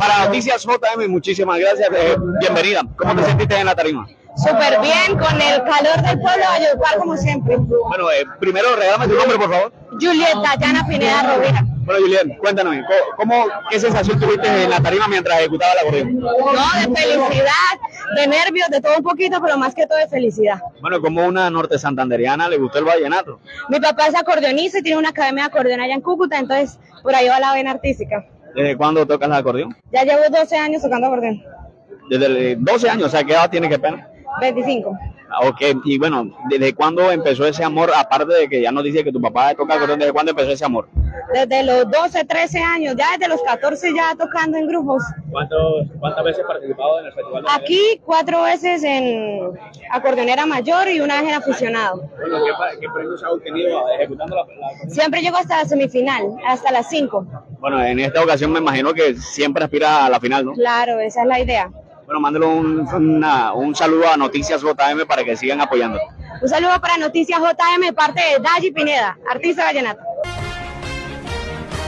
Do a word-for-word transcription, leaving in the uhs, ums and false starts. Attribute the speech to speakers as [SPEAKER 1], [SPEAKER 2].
[SPEAKER 1] Para Noticias J M, muchísimas gracias, eh, bienvenida. ¿Cómo te sentiste en la tarima?
[SPEAKER 2] Súper bien, con el calor del pueblo de Valledupar, como siempre.
[SPEAKER 1] Bueno, eh, primero regálame tu nombre, por favor.
[SPEAKER 2] Juliet Dayana Pineda Rovira.
[SPEAKER 1] Bueno, Juliet, cuéntanos, ¿cómo, qué sensación tuviste en la tarima mientras ejecutaba el acordeón?
[SPEAKER 2] No, de felicidad, de nervios, de todo un poquito, pero más que todo de felicidad.
[SPEAKER 1] Bueno, como una norte santanderiana le gustó el vallenato.
[SPEAKER 2] Mi papá es acordeonista y tiene una academia de acordeón allá en Cúcuta, entonces por ahí va la vena artística.
[SPEAKER 1] ¿Desde cuándo tocas el acordeón?
[SPEAKER 2] Ya llevo doce años tocando acordeón.
[SPEAKER 1] Desde doce años, o sea, ¿qué edad tiene, qué pena?
[SPEAKER 2] veinticinco.
[SPEAKER 1] Ok, y bueno, ¿desde cuándo empezó ese amor? Aparte de que ya nos dice que tu papá toca acordeón, ¿desde cuándo empezó ese amor?
[SPEAKER 2] Desde los doce, trece años, ya desde los catorce ya tocando en grupos.
[SPEAKER 1] ¿Cuántos, ¿Cuántas veces has participado en el festival?
[SPEAKER 2] Aquí cuatro veces en acordeonera mayor y una vez en aficionado.
[SPEAKER 1] Bueno, ¿qué, qué premios has obtenido ejecutando la, la
[SPEAKER 2] Siempre llego hasta la semifinal, hasta las cinco.
[SPEAKER 1] Bueno, en esta ocasión me imagino que siempre aspira a la final, ¿no?
[SPEAKER 2] Claro, esa es la idea.
[SPEAKER 1] Bueno, mándale un, una, un saludo a Noticias J M para que sigan apoyando.
[SPEAKER 2] Un saludo para Noticias J M, parte de Dayi Pineda, artista vallenato.